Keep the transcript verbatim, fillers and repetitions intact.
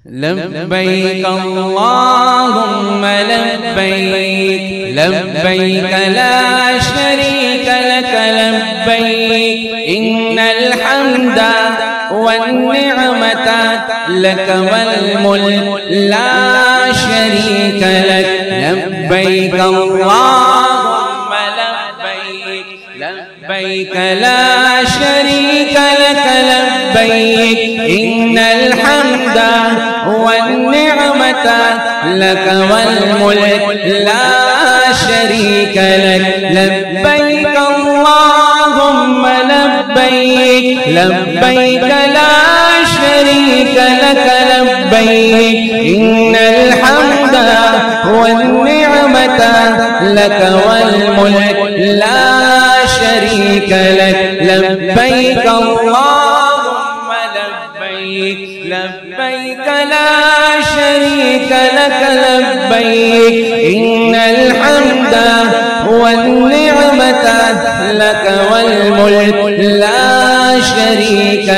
لبيك اللهم لبيك لبيك لا شريك لك لبيك إن الحمد والنعمة لك والملك لا شريك لك لبيك اللهم لبيك لبيك لا شريك لك لبيك إن الحمد والنعمة لك والملك لا شريك لك لبيك اللهم لبيك لبيك لا شريك لك لبيك إن الحمد والنعمة لك والملك لا شريك لك لبيك اللهم لبيك لبيك لا شريك لك لبيك إن الحمد والنعمة لك والملك لا شريك